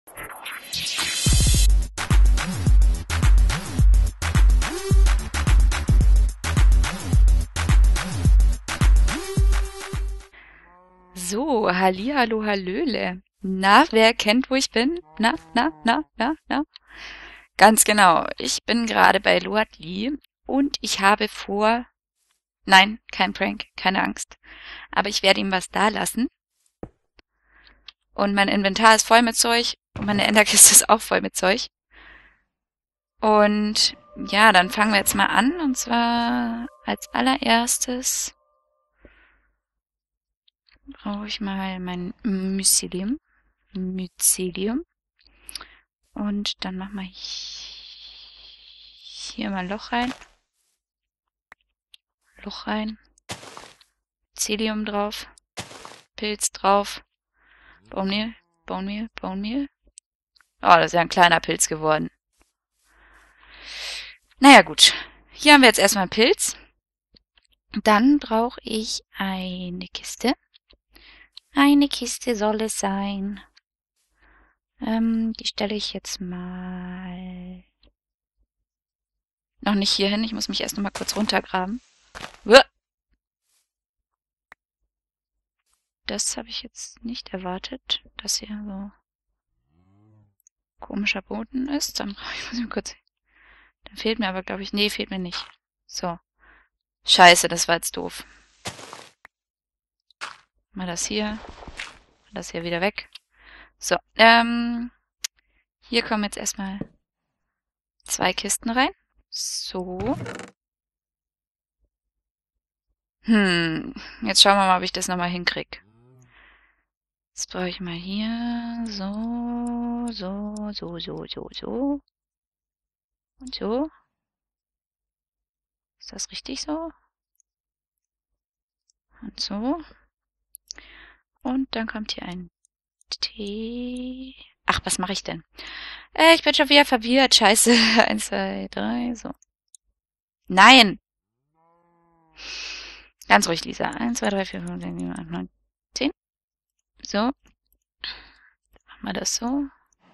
So, hallihallo, hallöle. Na, wer kennt, wo ich bin? Na? Ganz genau, ich bin gerade bei Lordly und ich habe vor... Nein, kein Prank, keine Angst. Aber ich werde ihm was dalassen. Und mein Inventar ist voll mit Zeug und meine Enderkiste ist auch voll mit Zeug. Und ja, dann fangen wir jetzt mal an. Und zwar als allererstes brauche ich mal mein Mycelium. Und dann machen wir hier mal ein Loch rein. Mycelium drauf. Pilz drauf. Bone Meal. Oh, das ist ja ein kleiner Pilz geworden. Naja, gut. Hier haben wir jetzt erstmal einen Pilz. Dann brauche ich eine Kiste. Eine Kiste soll es sein. Die stelle ich jetzt mal noch nicht hier hin. Ich muss mich erst noch mal kurz runtergraben. Das habe ich jetzt nicht erwartet, dass hier so komischer Boden ist. Dann muss ich mal kurz... Dann fehlt mir aber, glaube ich... Nee, fehlt mir nicht. So. Scheiße, das war jetzt doof. Mal das hier wieder weg. So, hier kommen jetzt erstmal 2 Kisten rein. So. Jetzt schauen wir mal, ob ich das nochmal hinkriege. Jetzt brauche ich mal hier so. Und so. Ist das richtig so? Und so. Und dann kommt hier ein T. Ach, was mache ich denn? Ich bin schon wieder verwirrt. Scheiße. 1, 2, 3, so. Nein! Ganz ruhig, Lisa. 1, 2, 3, 4, 5, 6, 7, 8, 9, 10. So. Machen wir das so.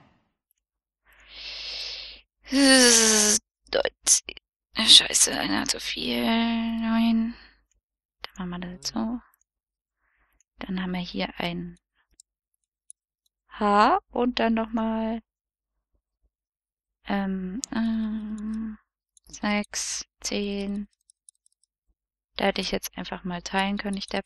Scheiße, einer zu viel. 9. Dann machen wir das so. Dann haben wir hier ein H und dann nochmal 6, 10. Da hätte ich jetzt einfach mal teilen können, ich Depp.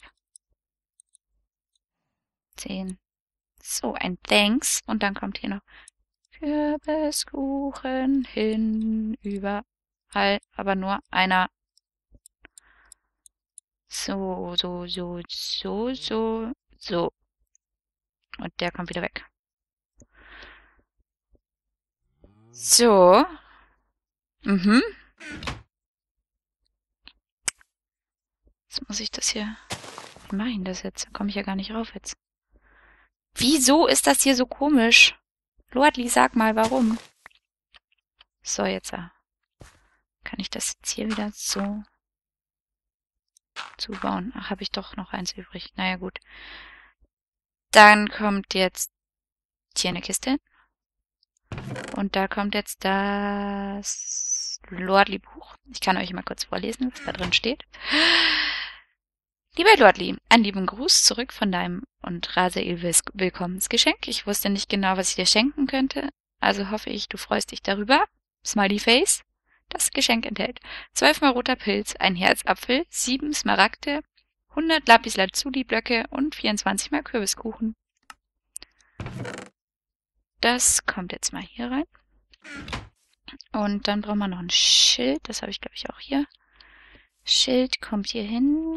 10. So, ein Thanks. Und dann kommt hier noch Kürbiskuchen überall, aber nur einer. So. Und der kommt wieder weg. So. Jetzt muss ich das hier... Wie mache ich denn das jetzt? Da komme ich ja gar nicht rauf jetzt. Wieso ist das hier so komisch? Lordly, sag mal, warum? So, jetzt kann ich das jetzt hier wieder so zubauen. Ach, habe ich doch noch eins übrig. Naja, gut. Dann kommt jetzt hier eine Kiste. Und da kommt jetzt das Lordly-Buch. Ich kann euch mal kurz vorlesen, was da drin steht. Lieber Lordly, einen lieben Gruß zurück von deinem und Rasael Willkommensgeschenk. Ich wusste nicht genau, was ich dir schenken könnte, also hoffe ich, du freust dich darüber. Smiley Face. Das Geschenk enthält 12 mal roter Pilz, ein Herzapfel, 7 Smaragde, 100 Lapis-Lazuli-Blöcke und 24 mal Kürbiskuchen. Das kommt jetzt mal hier rein. Und dann brauchen wir noch ein Schild. Das habe ich, glaube ich, auch hier. Schild kommt hier hin.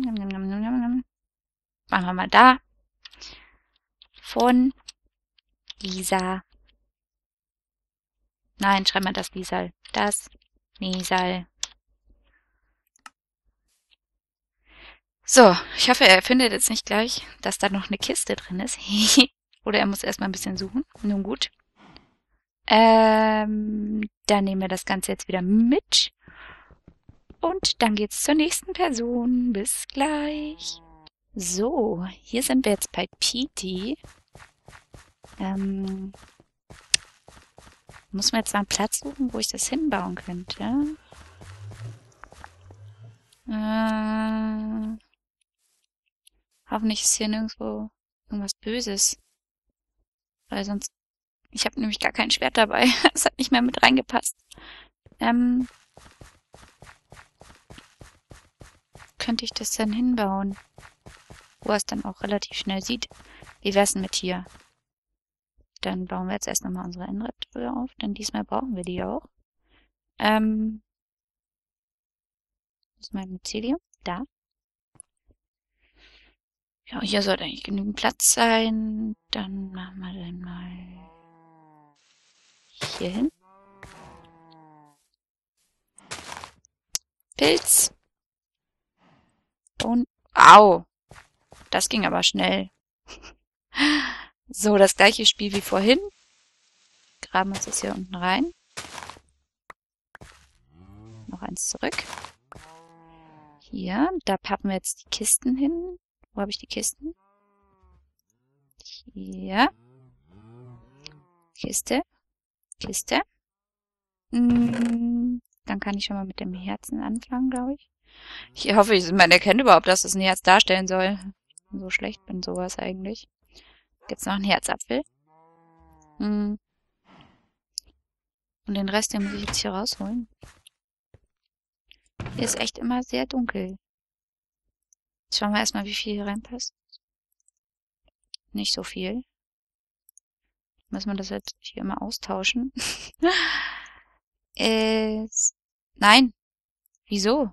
Machen wir mal da. Von Lisa. Nein, schreiben wir das Lisal. Das Lisal. So, ich hoffe, er findet jetzt nicht gleich, dass da noch eine Kiste drin ist. Oder er muss erstmal ein bisschen suchen. Nun gut. Dann nehmen wir das Ganze jetzt wieder mit. Und dann geht's zur nächsten Person. Bis gleich. So, hier sind wir jetzt bei Petey. Muss man jetzt mal einen Platz suchen, wo ich das hinbauen könnte. Hoffentlich ist hier nirgendwo irgendwas Böses. Weil sonst... Ich habe nämlich gar kein Schwert dabei. Das hat nicht mehr mit reingepasst. Könnte ich das denn hinbauen? Wo er es dann auch relativ schnell sieht. Wie wär's denn mit hier? Dann bauen wir jetzt erst nochmal unsere Endreptile auf, denn diesmal brauchen wir die auch. Das ist mein Mycelium. Da. Ja, hier sollte eigentlich genügend Platz sein. Dann machen wir den mal hier hin. Pilz. Und... Au! Das ging aber schnell. So, das gleiche Spiel wie vorhin. Graben uns das hier unten rein. Noch eins zurück. Hier, da pappen wir jetzt die Kisten hin. Wo habe ich die Kisten? Hier. Kiste. Kiste. Dann kann ich schon mal mit dem Herzen anfangen, glaube ich. Ich hoffe, man erkennt überhaupt, dass es ein Herz darstellen soll. Ich bin so schlecht bin sowas eigentlich. Gibt's noch einen Herzapfel? Und den Rest, den muss ich jetzt hier rausholen. Hier ist echt immer sehr dunkel. Jetzt schauen wir erstmal, wie viel hier reinpasst. Nicht so viel. Muss man das jetzt hier immer austauschen? Nein. Wieso?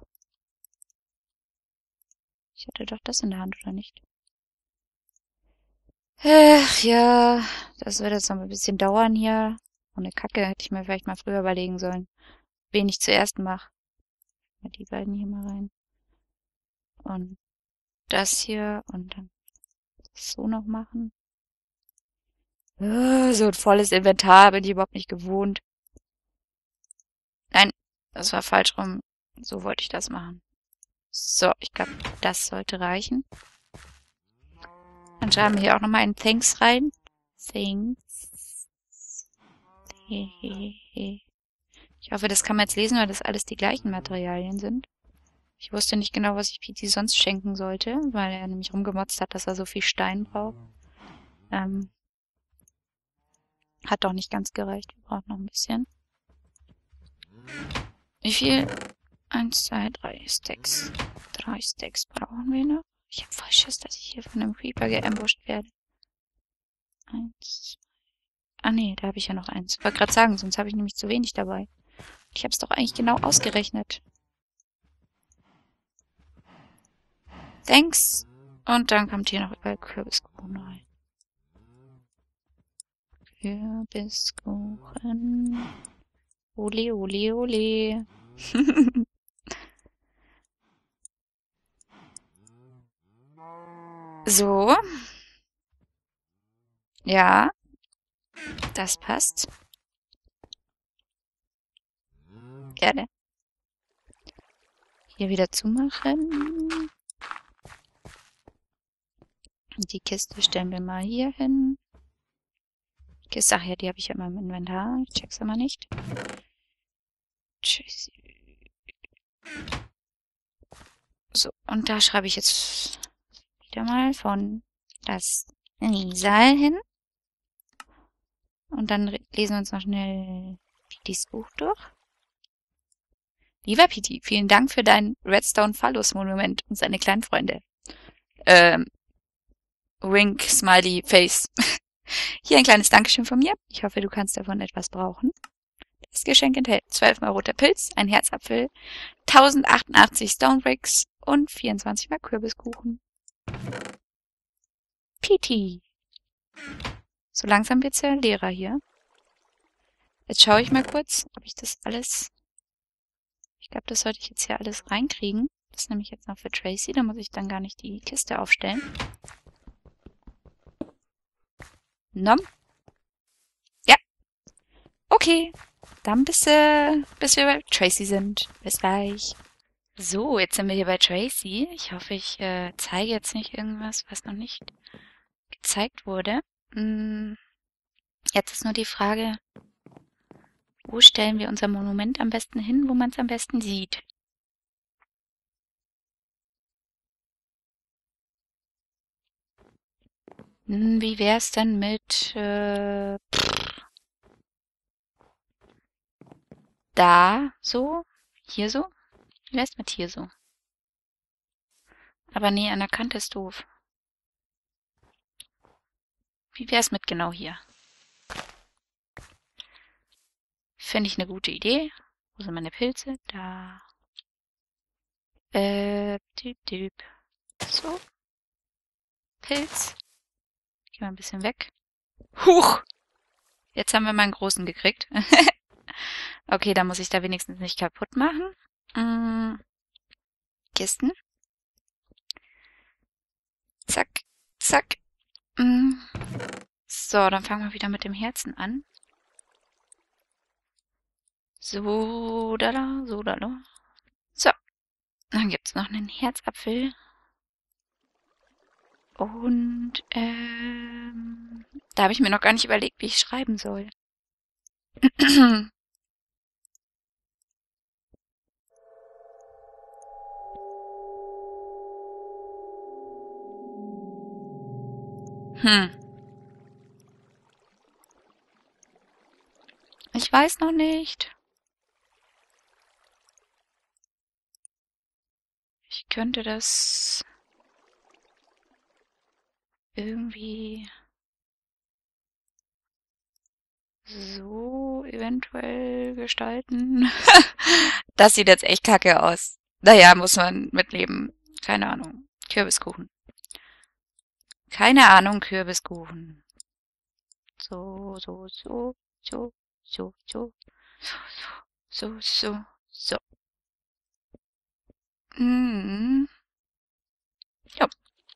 Ich hatte doch das in der Hand, oder nicht? Ach ja, das wird jetzt noch ein bisschen dauern hier. So eine Kacke hätte ich mir vielleicht mal früher überlegen sollen, wen ich zuerst mache. Die beiden hier mal rein. Und das hier und dann das so noch machen. So ein volles Inventar bin ich überhaupt nicht gewohnt. Nein, das war falsch rum. So wollte ich das machen. So, ich glaube, das sollte reichen. Dann schreiben wir hier auch nochmal ein Thanks rein. Thanks. Ich hoffe, das kann man jetzt lesen, weil das alles die gleichen Materialien sind. Ich wusste nicht genau, was ich Piti sonst schenken sollte, weil er nämlich rumgemotzt hat, dass er so viel Stein braucht. Hat doch nicht ganz gereicht. Wir brauchen noch ein bisschen. Wie viel? 1, 2, 3 Stacks. 3 Stacks brauchen wir noch. Ich habe voll Schiss, dass ich hier von einem Creeper geambusht werde. 1, 2. Ah nee, da habe ich ja noch eins. Ich wollte gerade sagen, sonst habe ich nämlich zu wenig dabei. Ich habe es doch eigentlich genau ausgerechnet. Thanks. Und dann kommt hier noch überall Kürbiskuchen rein. Kürbiskuchen. Ole, ole, ole. So. Ja. Das passt. Erde. Hier wieder zumachen. Die Kiste stellen wir mal hier hin. Kiste, ach ja, die habe ich ja immer im Inventar. Ich check's immer nicht. Tschüss. So, und da schreibe ich jetzt wieder mal von das Nisal hin. Und dann lesen wir uns noch schnell Pitis Buch durch. Lieber Piti, vielen Dank für dein Redstone-Phallus-Monument und seine kleinen Freunde. Wink, Smiley, Face. Hier ein kleines Dankeschön von mir. Ich hoffe, du kannst davon etwas brauchen. Das Geschenk enthält 12 mal roter Pilz, ein Herzapfel, 1088 Stone Bricks und 24 mal Kürbiskuchen. Piti. So langsam wird's ja leerer hier. Jetzt schaue ich mal kurz, ob ich das alles... Ich glaube, das sollte ich jetzt hier alles reinkriegen. Das nehme ich jetzt noch für Tracy, da muss ich dann gar nicht die Kiste aufstellen. Nom. Ja. Okay. Dann bis wir bei Tracy sind. Bis gleich. So, jetzt sind wir hier bei Tracy. Ich hoffe, ich zeige jetzt nicht irgendwas, was noch nicht gezeigt wurde. Jetzt ist nur die Frage, wo stellen wir unser Monument am besten hin, wo man es am besten sieht? Wie wär's denn mit da so? Hier so? Wie wär's mit hier so? Aber nee, an der Kante ist doof. Wie wär's mit genau hier? Finde ich eine gute Idee. Wo sind meine Pilze? Da. Düb, düb. So, Pilz. Geh mal ein bisschen weg. Huch! Jetzt haben wir mal einen großen gekriegt. Okay, dann muss ich da wenigstens nicht kaputt machen. Kisten. Zack, zack. So, dann fangen wir wieder mit dem Herzen an. So, da, da, so, da, da. So, dann gibt's noch einen Herzapfel. Und, da habe ich mir noch gar nicht überlegt, wie ich schreiben soll. Hm, ich weiß noch nicht. Ich könnte das irgendwie so eventuell gestalten. Das sieht jetzt echt kacke aus. Naja, muss man mitleben. Keine Ahnung. Kürbiskuchen. Keine Ahnung, Kürbiskuchen. So, so, so, so, so, so, so, so, so. Mhm. Ja,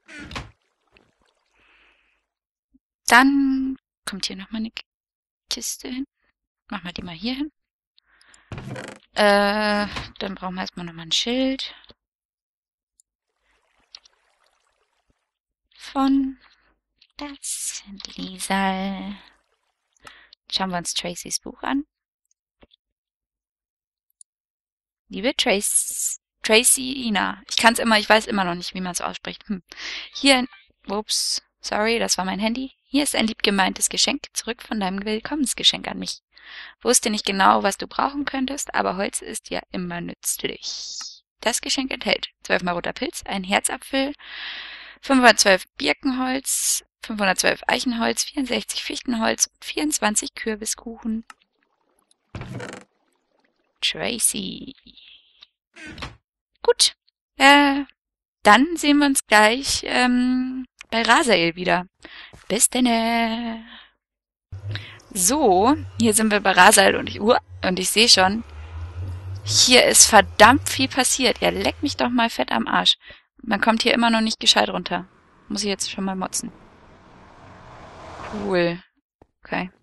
dann kommt hier noch mal eine Kiste hin. Machen wir die mal hier hin. Dann brauchen wir erstmal noch mal ein Schild von das Liesel. Schauen wir uns Tracys Buch an. Liebe Tracy Ina. Ich weiß immer noch nicht, wie man es ausspricht. Hier, ups, sorry, das war mein Handy. Hier ist ein lieb gemeintes Geschenk zurück von deinem Willkommensgeschenk an mich. Wusste nicht genau, was du brauchen könntest, aber Holz ist ja immer nützlich. Das Geschenk enthält 12-mal roter Pilz, ein Herzapfel, 512 Birkenholz, 512 Eichenholz, 64 Fichtenholz und 24 Kürbiskuchen. Tracy. Gut. Dann sehen wir uns gleich bei Rasael wieder. Bis denne. So, hier sind wir bei Rasael und ich sehe schon, hier ist verdammt viel passiert. Ja, leck mich doch mal fett am Arsch. Man kommt hier immer noch nicht gescheit runter. Muss ich jetzt schon mal motzen. Cool. Okay.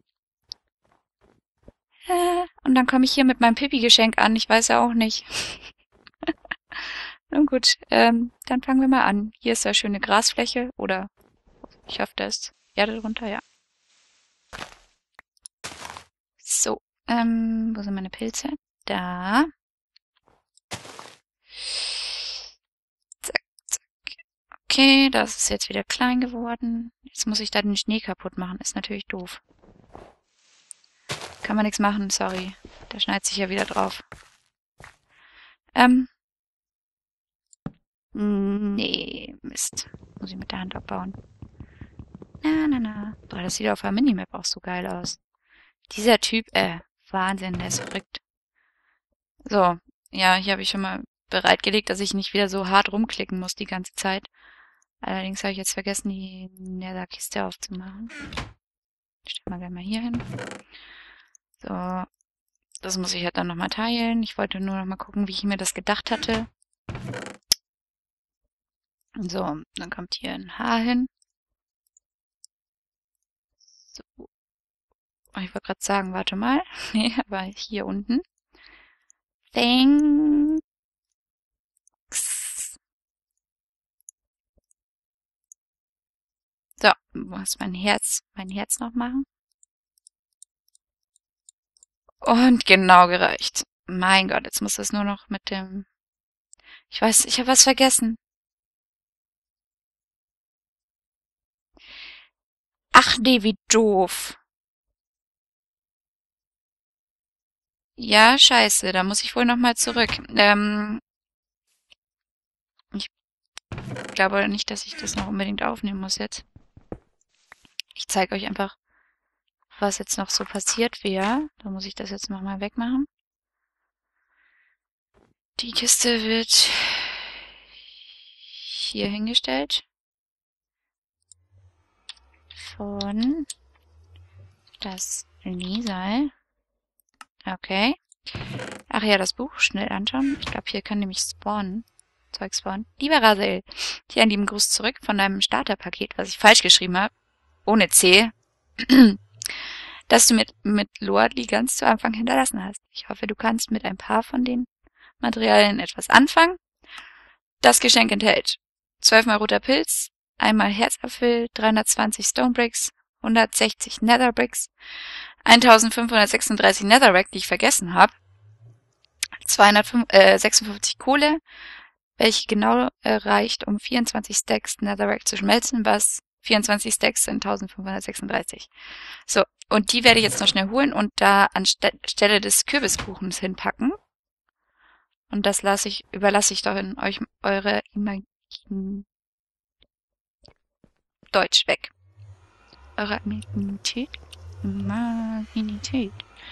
Und dann komme ich hier mit meinem Pipi-Geschenk an. Ich weiß ja auch nicht. Nun gut, dann fangen wir mal an. Hier ist ja schöne Grasfläche oder ich hoffe, da ist Erde drunter, ja. So, wo sind meine Pilze? Da. Zack, zack. Okay, das ist jetzt wieder klein geworden. Jetzt muss ich da den Schnee kaputt machen. Ist natürlich doof. Kann man nichts machen, sorry. Der schneidet sich ja wieder drauf. Nee, Mist. Muss ich mit der Hand abbauen. Na, na, na. Boah, das sieht auf der Minimap auch so geil aus. Dieser Typ, Wahnsinn, der ist verrückt. So, ja, hier habe ich schon mal bereitgelegt, dass ich nicht wieder so hart rumklicken muss die ganze Zeit. Allerdings habe ich jetzt vergessen, die Nether-Kiste aufzumachen. Stellen wir gleich mal hier hin. So, das muss ich halt dann nochmal teilen. Ich wollte nur nochmal gucken, wie ich mir das gedacht hatte. So, dann kommt hier ein Haar hin. So. Oh, ich wollte gerade sagen, warte mal. Nee, aber hier unten. Thanks. So, muss mein Herz noch machen. Und genau gereicht. Mein Gott, jetzt muss das nur noch mit dem... Ich weiß, ich habe was vergessen. Ach nee, wie doof. Ja, scheiße, da muss ich wohl noch mal zurück. Ich glaube nicht, dass ich das noch unbedingt aufnehmen muss jetzt. Ich zeige euch einfach, was jetzt noch so passiert wäre. Da muss ich das jetzt noch mal wegmachen. Die Kiste wird hier hingestellt von das Lisal. Okay. Ach ja, das Buch schnell anschauen. Ich glaube, hier kann nämlich spawnen. Zeug spawnen. Lieber Rasael, hier einen lieben Gruß zurück von deinem Starterpaket, was ich falsch geschrieben habe. Ohne C. Das du mit Lordly ganz zu Anfang hinterlassen hast. Ich hoffe, du kannst mit ein paar von den Materialien etwas anfangen. Das Geschenk enthält 12-mal roter Pilz, einmal Herzapfel, 320 Stonebricks, 160 Netherbricks, 1536 Netherrack, die ich vergessen habe, 256 Kohle, welche genau reicht, um 24 Stacks Netherrack zu schmelzen, was 24 Stacks sind 1536. So, und die werde ich jetzt noch schnell holen und da anstelle des Kürbiskuchens hinpacken. Und das überlasse ich doch in euch eure Deutsch weg. Eure Imaginität.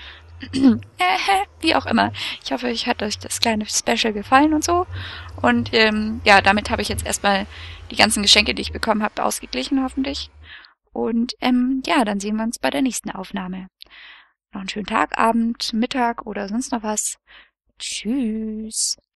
Wie auch immer. Ich hoffe, euch hat euch das kleine Special gefallen und so. Und ja, damit habe ich jetzt erstmal die ganzen Geschenke, die ich bekommen habe, ausgeglichen, hoffentlich. Und ja, dann sehen wir uns bei der nächsten Aufnahme. Noch einen schönen Tag, Abend, Mittag oder sonst noch was. Tschüss.